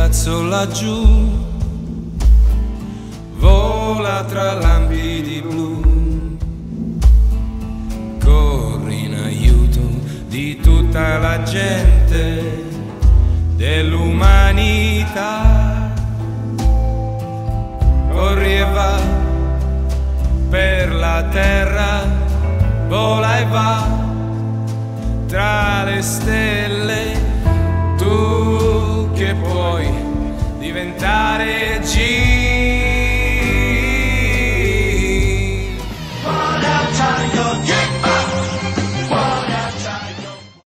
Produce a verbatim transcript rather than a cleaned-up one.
ragazzo laggiù vola tra lampi blu, corri in aiuto di tutta la gente dell'umanità, corri e va per la terra, vola e va tra le stelle, tu che puoi diventare G.